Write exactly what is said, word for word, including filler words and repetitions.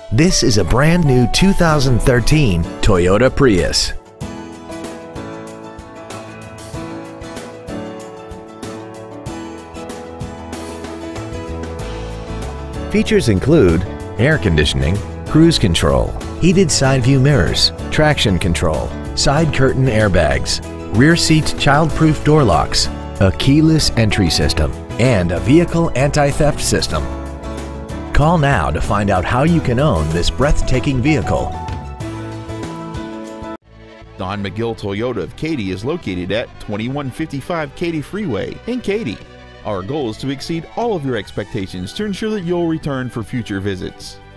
This is a brand new two thousand thirteen Toyota Prius. Features include air conditioning, cruise control, heated side view mirrors, traction control, side curtain airbags, rear seat child-proof door locks, a keyless entry system, and a vehicle anti-theft system. Call now to find out how you can own this breathtaking vehicle. Don McGill Toyota of Katy is located at twenty-one fifty-five Katy Freeway in Katy. Our goal is to exceed all of your expectations to ensure that you'll return for future visits.